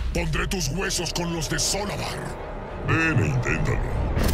Pondré tus huesos con los de Solabar. Ven e inténtalo.